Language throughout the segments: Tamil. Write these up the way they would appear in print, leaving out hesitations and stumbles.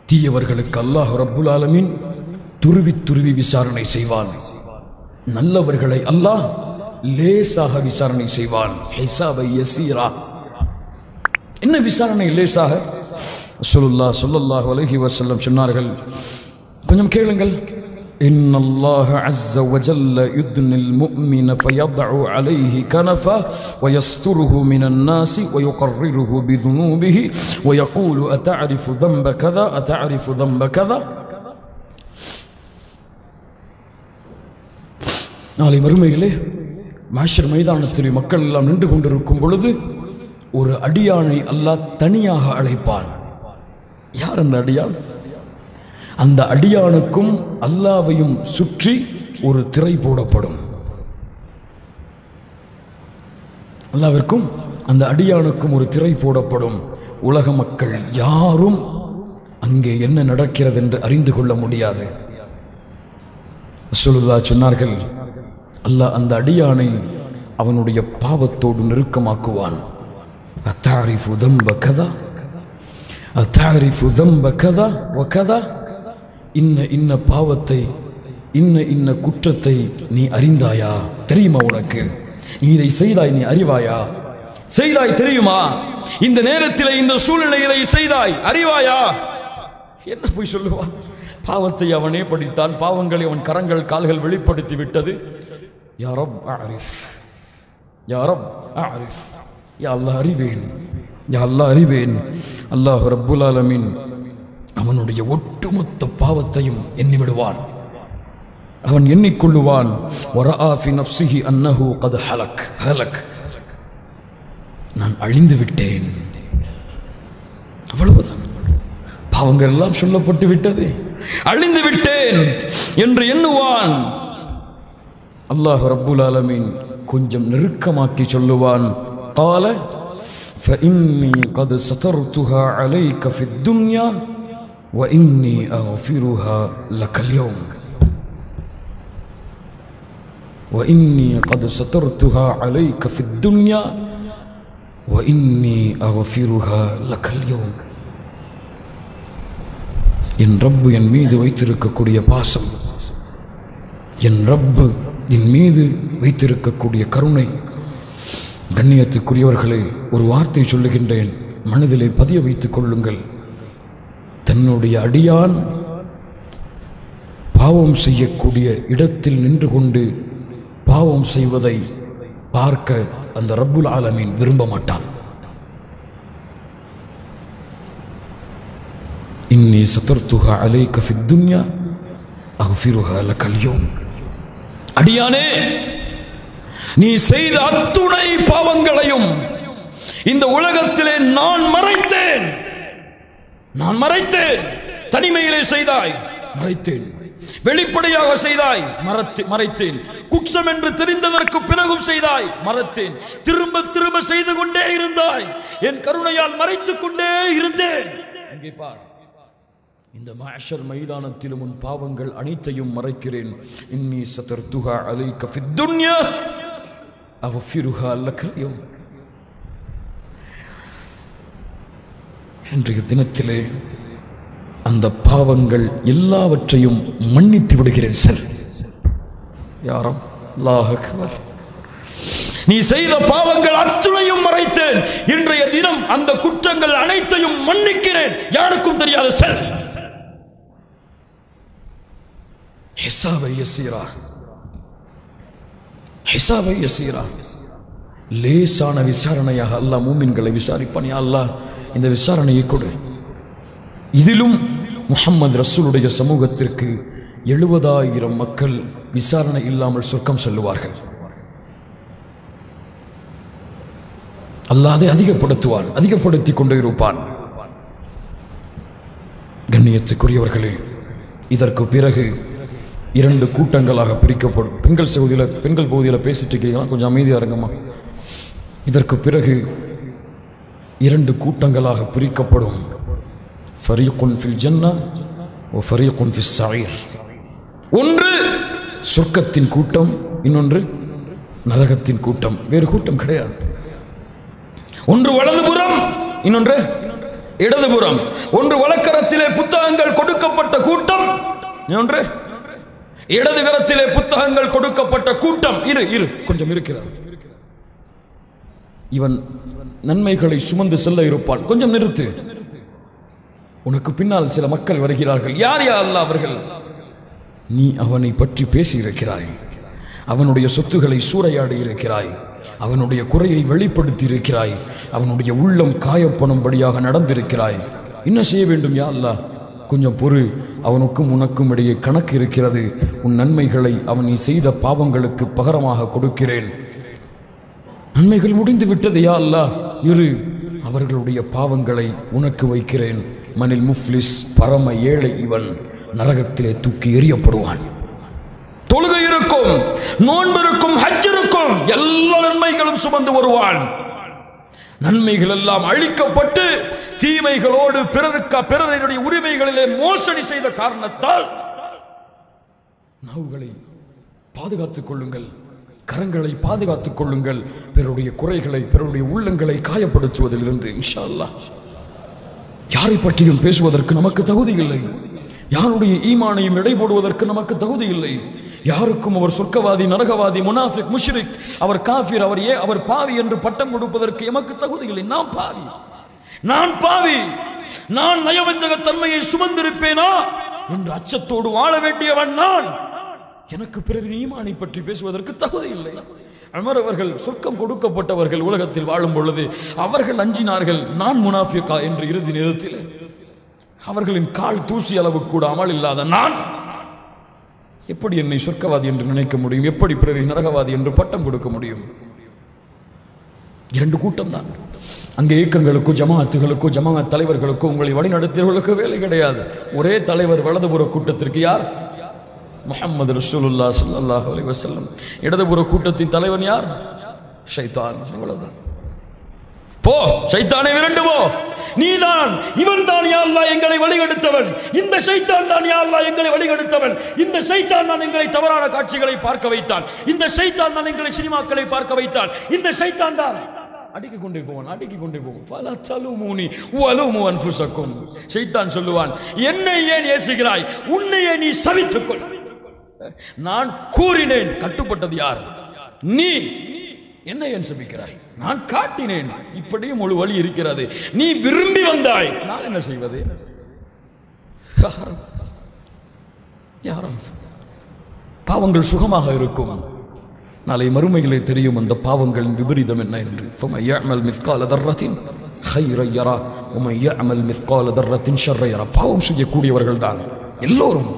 தீயவர்களுக்கு அல்லாஹ் ரப்புல் ஆலமீன் துருவி துருவி விசாரணை செய்வான். நல்லவர்களை அல்லாஹ் லேசாக விசாரணை செய்வான். ஹிசாபை யஸீரா. என்ன விசாரணை லேசாக? ரசூலுல்லாஹ் ஸல்லல்லாஹு அலைஹி வஸல்லம் சொன்னார்கள், கொஞ்சம் கேளுங்கள். இன்னல்லாஹ அஸ்ஸ வஜல்ல யுத்னில் முஃமின ஃபயضع عليه كنفا ويستره من الناس ويقرره بذنوبه ويقول أتعرف ذنب كذا أتعرف ذنب كذا. நாளை மறுமையிலே மஹ்ஷர் மைதானத்தில் மக்கள் எல்லாம் நின்று கொண்டிருக்கும் பொழுது ஒரு அடியானை அல்லாஹ் தனியாக அழைப்பான். யார் அந்த அடியான்? அந்த அடியானுக்கும் அல்லாஹ்வையும் சுற்றி ஒரு திரை போடப்படும். அல்லாஹ்விற்கும் அந்த அடியானுக்கும் ஒரு திரை போடப்படும். உலக மக்கள் யாரும் அங்கே என்ன நடக்கிறது என்று அறிந்து கொள்ள முடியாது. ரசூலுல்லாஹ் சொன்னார்கள், அல்லாஹ் அந்த அடியானை அவனுடைய பாவத்தோடு நெருக்கமாக்குவான். அத்தாரிஃபு தம்ப கதா அத்தாரிஃபு தம்ப கதா வ கதா. இன்ன பாவத்தை இன்ன குற்றத்தை நீ அறிந்தாயா? தெரியுமா உனக்கு? நீ இதை செய்தாய், நீ அறிவாயா? செய்தாய் தெரியுமா? இந்த நேரத்தில் இந்த சூழ்நிலையை செய்தாய் அறிவாயா? என்ன போய் சொல்லுவான்? பாவத்தை அவனே படித்தான், பாவங்களை அவன் கரங்கள் கால்கள் வெளிப்படுத்தி விட்டது. யா ரப் அரிஃப், யா ரப் அரிஃப், யா அல்லாஹ் அறிவேன், யா அல்லாஹ் அறிவேன். அல்லாஹ் ரப்புல் ஆலமீன் அவனுடைய ஒட்டுமொத்த பாவத்தையும் எண்ணிவிடுவான். அவன் எண்ணிக்கொள்ளுவான். வரஆ ஃபி நஃப்ஸிஹி அன்னஹு கத் ஹலக், நான் அழிந்து விட்டேன். அவ்வளவுதான், பாவங்கள் எல்லாம் சொல்லப்பட்டு விட்டது. அழிந்து விட்டேன் என்று எண்ணுவான். அல்லாஹ் ரப்புல் ஆலமீன் கொஞ்சம் நெருக்கமாக்கி சொல்லுவான். قال فإني قد سترتها عليك في الدنيا وإني أغفرها لك اليوم وإني قد سترتها عليك في الدنيا وإني أغفرها لك اليوم. என் ரப்பு என் மீது வைத்திருக்கக்கூடிய பாசம், என் ரப்பு என் மீது வைத்திருக்கக்கூடிய கருணை. கண்ணியத்துக்குரியவர்களே, ஒரு வார்த்தை சொல்லுகின்றேன், மனதிலே பதிய வைத்துக் கொள்ளுங்கள். தன்னுடைய அடியான் பாவம் செய்யக்கூடிய இடத்தில் நின்று கொண்டு பாவம் செய்வதை பார்க்க அந்த ரப்புல் ஆலமீன் விரும்ப மாட்டான். இன்னி சதர்துஹா அலைக ஃபித் துன்யா அக்ஃபிருஹா லக்கல் யௌம். அடியானே, நீ செய்த அத்துணை பாவங்களையும் இந்த உலகத்திலே நான் மறைத்தேன். தனிமையிலே செய்தாய், மறைத்தேன். வெளிப்படையாக செய்தாய், மறைத்தேன். குற்றம் என்று தெரிந்ததற்கு பிறகும் செய்தாய், மறைத்தேன். திரும்ப திரும்ப செய்து கொண்டே இருந்தாய், என் கருணையால் மறைத்துக் கொண்டே இருந்தேன். இங்கே பார், இந்த மஹ்ஷர் மைதானத்திலும் உன் பாவங்கள் அனைத்தையும் மறைக்கிறேன். இன்னி சதர்துஹா அலைக ஃபித் துன்யா அக்ஃபிருஹா லக்கல் யௌம். இன்றைய தினத்திலே அந்த பாவங்கள் எல்லாவற்றையும் மன்னித்து விடுகிறேன் சார். யாரும் அல்லாஹ் அக்பர். நீ செய்த பாவங்கள் அத்துணையும் மறைத்தேன். இன்றைய தினம் அந்த குற்றங்கள் அனைத்தையும் மன்னிக்கிறேன், யாருக்கும் தெரியாது சார். ஹிசாபை யஸீரா, ஹிசாபை யஸீரா. லேசான விசாரணையாக அல்லாஹ் மூமின்களை விசாரிப்பான். யா அல்லாஹ், இந்த விசாரணையை கொடு. இதிலும் முஹம்மது ரசூலுடைய சமூகத்திற்கு 70,000 மக்கள் விசாரணை இல்லாமல் சொர்க்கம் செல்லுவார்கள். அல்லாஹ் அதை அதிகப்படுத்துவான், அதிகப்படுத்திக் கொண்டே இருப்பான். கண்ணியத்துக்குரியவர்களே, இதற்கு பிறகு 2 கூட்டங்களாக பிரிக்கப்படும். பெண்கள் பகுதியில் பேசிட்டு இருக்கிறீங்களா? கொஞ்சம் அமைதியாக இருங்கம்மா. இதற்கு பிறகு 2 கூட்டங்களாக பிரிக்கப்படும். ஃபரீகுன் ஃபில் ஜன்னா வ ஃபரீகுன் ஃபிஸ் ஸஈர். ஒன்று சொர்க்கத்தின் கூட்டம், இன்னொன்று நரகத்தின் கூட்டம். வேறு கூட்டம் கிடையாது. ஒன்று வலதுபுறம், இன்னொன்று இடதுபுறம். ஒன்று வலக்கரத்திலே புத்தகங்கள் ஒன்று இடது கரத்திலே புத்தகங்கள் கொடுக்கப்பட்ட கூட்டம் இரு கொஞ்சம் இருக்கிறது. இவன் நன்மைகளை சுமந்து செல்ல இருப்பான். கொஞ்சம் நிறுத்து. உனக்கு பின்னால் சில மக்கள் வருகிறார்கள். யார் யா அல்லாஹ் அவர்கள்? நீ அவனை பற்றி பேசி இருக்கிறாய், அவனுடைய சொத்துக்களை சூறையாடி இருக்கிறாய், அவனுடைய குறையை வெளிப்படுத்தி இருக்கிறாய், அவனுடைய உள்ளம் காயப்படும்படியாக நடந்திருக்கிறாய். என்ன செய்ய வேண்டும் யா அல்லாஹ்? கொஞ்சம் பொறு, அவனுக்கும் உனக்கும் இடையே கணக்கு இருக்கிறது. உன் நன்மைகளை அவன் நீ செய்த பாவங்களுக்கு பகரமாக கொடுக்கிறேன். நன்மைகள் முடிந்து விட்டது யா அல்லாஹ், இரு, அவர்களுடைய பாவங்களை உனக்கு வைக்கிறேன். மனில் முஃப்லிஸ், பரம ஏழை இவன் நரகத்திலே தூக்கி எறியப்படுவான். தொழுகை இருக்கும், நோன்பு இருக்கும், ஹஜ் இருக்கும், எல்லா நன்மைகளும் சுமந்து வருவான். நன்மைகள் எல்லாம் அழிக்கப்பட்டு தீமைகளோடு பிறருடைய உரிமைகளிலே மோசடி செய்த காரணத்தால் நாவுகளை பாதுகாத்துக் கொள்ளுங்கள், கரங்களை பாதுகாத்துக் கொள்ளுங்கள். பிறருடைய குறைகளை, பிறருடைய உள்ளங்களை காயப்படுத்துவதிலிருந்து இன்ஷா அல்லாஹ். யாரை பற்றியும் பேசுவதற்கு நமக்கு தகுதி இல்லை. யாருடைய ஈமானையும் எடை போடுவதற்கு நமக்கு தகுதி இல்லை. யாருக்கும் அவர் சொர்க்கவாதி, நரகவாதி, முனாஃபிக், முஷ்ரிக், அவர் காஃபிர், அவர் பாவி என்று பட்டம் கொடுப்பதற்கு எமக்கு தகுதி இல்லை. நான் பாவி, நான் நயவஞ்சக தன்மையை சுமந்திருப்பேனா என்று அச்சத்தோடு வாழ வேண்டியவன் நான். எனக்கு பிறரின் ஈமானை பற்றி பேசுவதற்கு தகுதி இல்லை. உமர் அவர்கள் சொர்க்கம் கொடுக்கப்பட்டவர்கள் உலகத்தில் வாழும் பொழுது அவர்கள் அஞ்சினார்கள், நான் முனாஃபிகா என்று இறுதி நேரத்தில். அவர்களின் கால் தூசி அளவு கூட அமல் இல்லாத நான் எப்படி என்னை சொர்க்கவாதி என்று நினைக்க முடியும்? எப்படி பிறரை நரகவாதி என்று பட்டம் கொடுக்க முடியும்? இரண்டு கூட்டம் தான். அங்கே இயக்கங்களுக்கோ ஜமாஅத்துகளுக்கோ ஜமாஅத் தலைவர்களுக்கோ உங்களை வழிநடத்தியவர்களுக்கு வேலை கிடையாது. ஒரே தலைவர் வலதுபுற கூட்டத்திற்கு யார்? முஹம்மது ரசூலுல்லாஹ் ஸல்லல்லாஹு அலைஹி வஸல்லம். இடதுபுற கூட்டத்தின் தலைவன் யார்? ஷைத்தான். அவ்வளவுதான். போ ஷைத்தானே, விரண்டு போ. நீதான், இவன் தான் யா அல்லாஹ் எங்களை வழிகெடுத்தவன். இந்த ஷைத்தான் தான் யா அல்லாஹ் எங்களை வழிகெடுத்தவன். இந்த ஷைத்தான் தான் எங்களை தவறான காட்சிகளை பார்க்க வைத்தான். இந்த ஷைத்தான் தான் எங்களை சினிமாக்களை பார்க்க வைத்தான். இந்த ஷைத்தான் தான் அடிக்கிக் கொண்டே போவான். ஃபலா தலுமூனி வலுமு அன்ஃபுஸக்கும். ஷைத்தான் சொல்லுவான், என்னை ஏன் ஏசுகிறாய்? உன்னையே நீ சபித்துக்கொள். நான் கூறினேன், கட்டுப்பட்டது யார்? நீ. என்ன ஏன் சபிக்கிறாய்? நான் காட்டினேன், இப்படியும் ஒரு வழி இருக்கிறது. நீ விரும்பி வந்தாய், நான் என்ன செய்வது? யாரும் பாவங்கள் சுகமாக இருக்கும். நாளை மறுமையிலே தெரியும் அந்த பாவங்களின் விபரீதம் என்ன என்று. فَمَنْ يَعْمَلْ مِثْقَالَ ذَرَّةٍ خَيْرًا يَرَهُ وَمَنْ يَعْمَلْ مِثْقَالَ ذَرَّةٍ شَرًّا يَرَهُ. பாவம் செய்யக்கூடியவர்கள் தான் எல்லோரும்.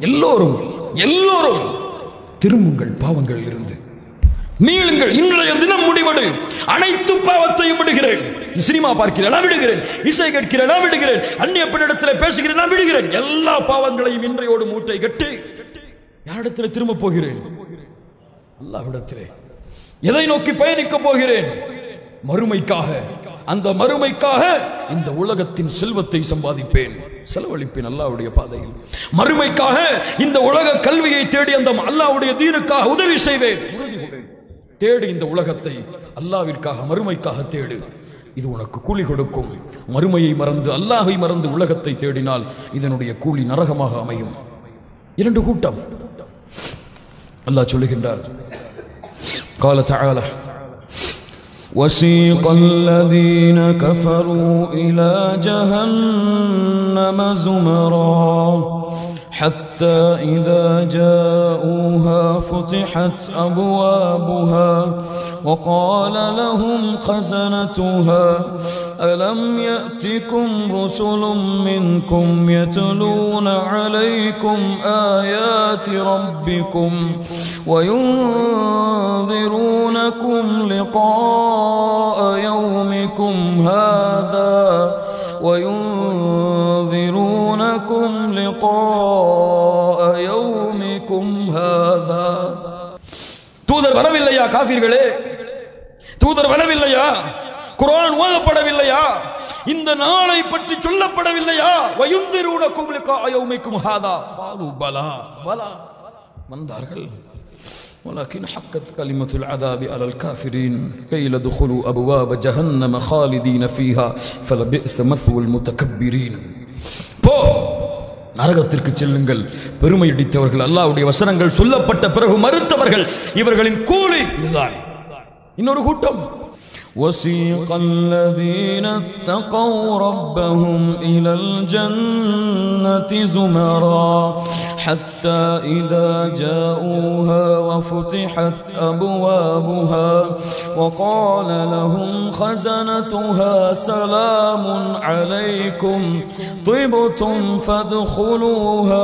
திரும்புங்கள் பாவங்களில் இருந்து, மீளுங்கள். இன்றைய தினம் முடிவெடு. அனைத்து பாவத்தையும் விடுகிறேன். சினிமா பார்க்கிறேன், நான் விடுகிறேன். இசை கேட்கிறேன், நான் விடுகிறேன். அந்நிய பெண்ணிடத்தில் பேசுகிறேன், நான் விடுகிறேன். எல்லா பாவங்களையும் இன்றையோடு மூட்டை கட்டி யாரிடத்தில் திரும்ப போகிறேன்? அல்லாஹ்விடத்திலே. எதை நோக்கி பயணிக்க போகிறேன்? மறுமைக்காக. அந்த மறுமைக்காக இந்த உலகத்தின் செல்வத்தை சம்பாதிப்பேன், செலவழிப்பேன் அல்லாஹ்வுடைய பாதையில். மறுமைக்காக இந்த உலக கல்வியை தேடி அந்த அல்லாஹ்வுடைய தீனுக்காக உதவி செய்வேன். தேடு இந்த உலகத்தை, அல்லாஹ்விற்காக, மறுமைக்காக தேடு. இது உனக்கு கூலி கொடுக்கும். மறுமையை மறந்து, அல்லாஹை மறந்து உலகத்தை தேடினால் இதனுடைய கூலி நரகமாக அமையும். இரண்டு கூட்டம் அல்லாஹ் சொல்லுகின்றார். قال تعالى وسيق الذين كفروا إلى جهنم زمرا حتى إذا جاءوها فتحت أبوابها وقال لهم خزنتها ألم يأتكم رسل منكم يتلون عليكم آيات ربكم وينذرونكم لقاء يومكم هذا தூதர் வரவில்லையா? காஃபிர்களே, தூதர் வரவில்லையா? குர்ஆன் ஓதப்படவில்லையா? இந்த நாளை பற்றி சொல்லப்படவில்லையா? வயுந்திரூனகும் லிகா யௌமிக்கும் ஹாதா பாலு பலா பலா வந்தார்கள். ولكن حقت كلمة العذاب على الكافرين قيل ادخلوا أبواب جهنم خالدين فيها فلبئس مثوى المتكبرين. போ, நரகத்திற்கு செல்லுங்கள். பெருமை அடித்தவர்கள், அல்லாஹ்வுடைய வசனங்கள் சொல்லப்பட்ட பிறகு மறுத்தவர்கள், இவர்களின் கூலி இதுதான். இன்னொரு கூட்டம் وسيق الذين اتقوا ربهم إلى الجنة زمرا حتى إذا جاءوها وفتحت أبوابها وقال لهم خزنتها سلام عليكم طبتم فادخلوها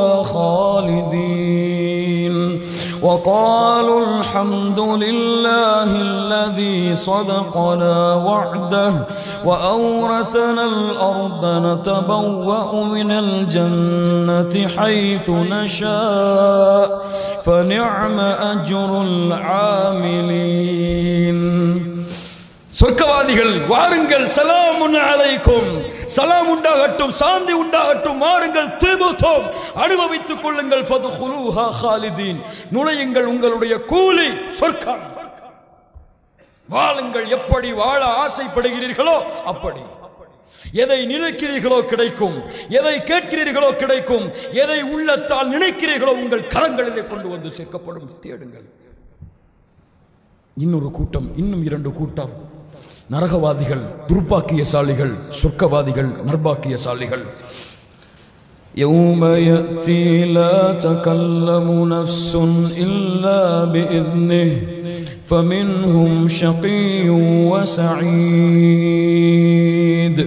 خالدين وقالوا الحمد لله الذي صدقنا وعده وأورثنا الأرض نتبوأ من الجنة حيث نشاء فنعم أجر العاملين. சொர்க்கவாதிகள் வாருங்கள், சலாமுன் அலைக்கும், சலாம் உண்டாகட்டும், சாந்தி உண்டாகட்டும், வாருங்கள், திபுதும், அனுபவித்துக் கொள்ளுங்கள், ஃபதுகுலூஹா காலிதீன், நுழையுங்கள், உங்களுடைய கூலி சொர்க்கம். வாழுங்கள், எப்படி வாழ ஆசைப்படுகிறீர்களோ அப்படி. எதை நினைக்கிறீர்களோ கிடைக்கும், எதை கேட்கிறீர்களோ கிடைக்கும், எதை உள்ளத்தால் நினைக்கிறீர்களோ உங்கள் கரங்களிலே கொண்டு வந்து சேர்க்கப்படும். தேடுங்கள். இன்னொரு கூட்டம், இன்னும் இரண்டு கூட்டம், நரகவாதிகள் துர்பாக்கியசாலிகள், சொர்க்கவாதிகள் நர்பாக்கியசாலிகள். يوم يأتي لا تكلم نفس إلا بإذنه فمنهم شقي وسعيد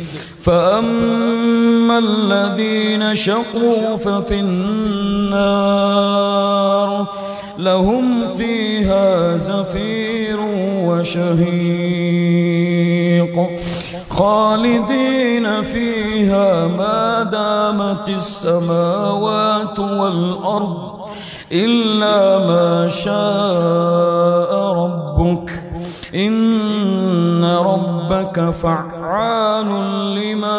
فأما الذين شقوا ففي النار لهم فيها زفير وشهيق خالدين فيها ما دامت السماوات والأرض إلا ما شاء ربك إن ربك فعال لما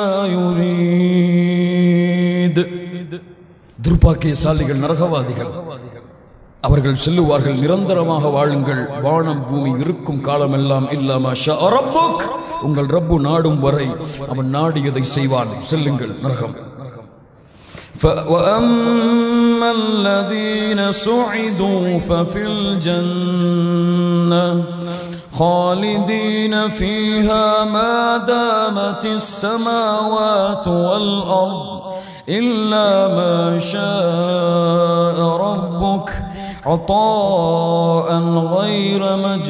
يريد. துர்பாக்கியசாலிகள் நரகவாதிகள் அவர்கள் சொல்லுவார்கள், நிரந்தரமாக வாழுங்கள், வானம் பூமி இருக்கும் காலமெல்லாம் இல்லாமா ஷா ரப்புக், உங்கள் ரப்பு நாடும் வரை அவன் நாடியதை செய்வான். செல்லுங்கள் நரகம். وَأَمَّا الَّذِينَ سُعِدُوا فَفِي الْجَنَّةِ خَالِدِينَ فِيهَا مَا دَامَتِ السَّمَاوَاتُ وَالْأَرْضُ إِلَّا مَا شَاءَ رَبُّكَ عطاء غير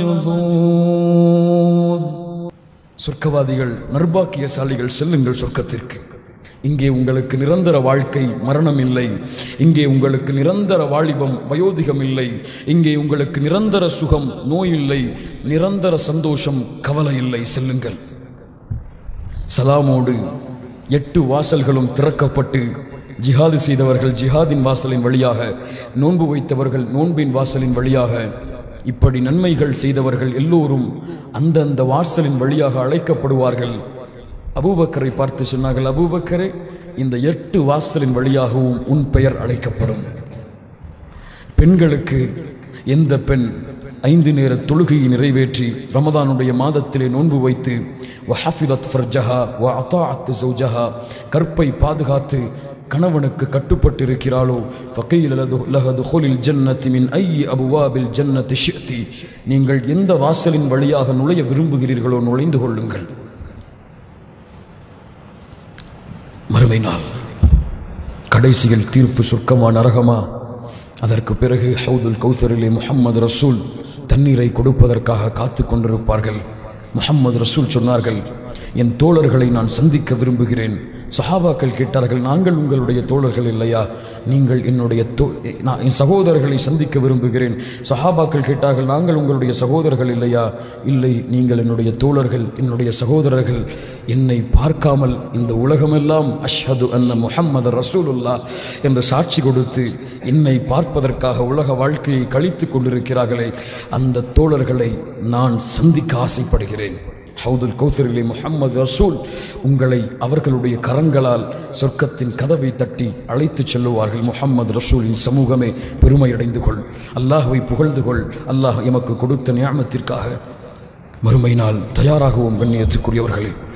مجذوذ. சொர்க்கவாதிகள் நர்பாக்கியசாலிகள், செல்லுங்கள் சொர்க்கத்திற்கு. இங்கே உங்களுக்கு நிரந்தர வாழ்க்கை, மரணம் இல்லை. இங்கே உங்களுக்கு நிரந்தர வாலிபம், வயோதிகம் இல்லை. இங்கே உங்களுக்கு நிரந்தர சுகம், நோய் இல்லை. நிரந்தர சந்தோஷம், கவலை இல்லை. செல்லுங்கள். சலாமோடு 8 வாசல்களும் திறக்கப்பட்டு, ஜிஹாது செய்தவர்கள் ஜிஹாதின் வாசலின் வழியாக, நோன்பு வைத்தவர்கள் நோன்பின் வாசலின் வழியாக, இப்படி நன்மைகள் செய்தவர்கள் எல்லோரும் அந்தந்த வாசலின் வழியாக அழைக்கப்படுவார்கள். அபூபக்கரை பார்த்து சொன்னார்கள், அபூபக்கரே, இந்த 8 வாசலின் வழியாகவும் உன் பெயர் அழைக்கப்படும். பெண்களுக்கு எந்த பெண் 5 நேர தொழுகையை நிறைவேற்றி ரமதானுடைய மாதத்திலே நோன்பு வைத்து வஹஃபிதத் ஃபர்ஜஹா வஅதாஅத் ஸௌஜஹா, கற்பை பாதுகாத்து கணவனுக்கு கட்டுப்பட்டு இருக்கிறாளோ, ஃபகீல லஹு துஹுலில் ஜன்னதி மின் ஐயி அபுவாபில் ஜன்னதி ஷிஅதி, நீங்கள் எந்த வாசலின் வழியாக நுழைய விரும்புகிறீர்களோ நுழைந்து கொள்ளுங்கள். மறுமை நாள் கடைசியில் தீர்ப்பு, சொர்க்கமா நரகமா? அதற்கு பிறகு ஹவுதுல் கௌசரிலே முஹம்மது ரசூல் தண்ணீரை கொடுப்பதற்காக காத்து கொண்டிருப்பார்கள். முஹம்மது ரசூல் சொன்னார்கள், என் தோழர்களை நான் சந்திக்க விரும்புகிறேன். சஹாபாக்கள் கேட்டார்கள், நாங்கள் உங்களுடைய தோழர்கள் இல்லையா? நீங்கள் என்னுடைய என் சகோதரர்களை சந்திக்க விரும்புகிறேன். சஹாபாக்கள் கேட்டார்கள், நாங்கள் உங்களுடைய சகோதரர்கள் இல்லையா? இல்லை, நீங்கள் என்னுடைய தோழர்கள், என்னுடைய சகோதரர்கள். என்னை பார்க்காமல் இந்த உலகமெல்லாம் அஷ்ஹது அன்ன முஹம்மது ரசூலுல்லாஹ் என்று சாட்சி கொடுத்து என்னை பார்ப்பதற்காக உலக வாழ்க்கையை கழித்து கொண்டிருக்கிறார்களே, அந்த தோழர்களை நான் சந்திக்க ஆசைப்படுகிறேன். ஹவுதுல் கௌசரிலே முஹம்மது ரசூல் உங்களை அவர்களுடைய கரங்களால் சொர்க்கத்தின் கதவை தட்டி அழைத்து செல்லுவார்கள். முஹம்மது ரசூலின் சமூகமே, பெருமையடைந்து கொள், அல்லாஹ்வை புகழ்ந்து கொள். அல்லாஹ் எமக்கு கொடுத்த நியாமத்திற்காக மறுமை நாள் தயாராகவும் கண்ணியத்துக்குரியவர்களே.